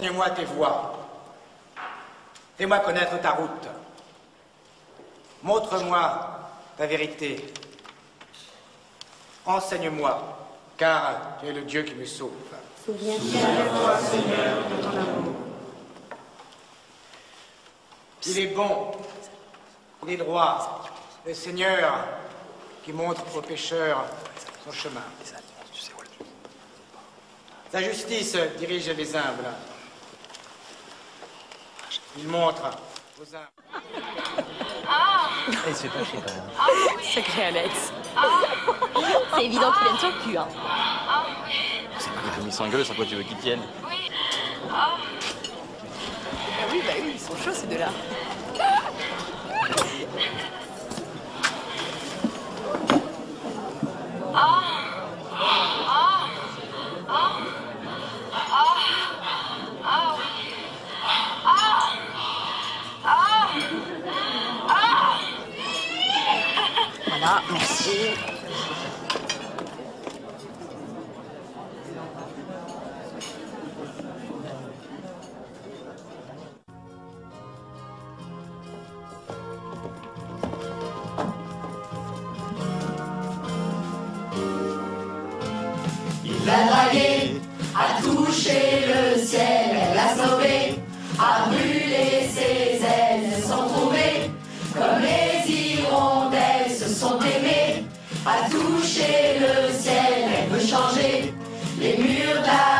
Enseigne-moi tes voies. Fais-moi connaître ta route. Montre-moi ta vérité. Enseigne-moi, car tu es le Dieu qui me sauve. Souviens-toi, Seigneur, de ton amour. Il est bon, il est droit, le Seigneur qui montre aux pécheurs son chemin. Sa justice dirige les humbles. Il montre aux humbles. Il se fait pas chier quand même. Sacré Alex. C'est évident qu'il aime son cul, hein. C'est pas grave, ils sont rigoleux, sur quoi tu veux qu'ils tiennent? Bah oui, ils sont chauds ces deux-là. Voilà, merci. Il a dragué, a touché le ciel, elle a sauvé, a brûlé ses ailes, sont trouvées comme les hirondelles se sont aimées, a touché le ciel, elle veut changer les murs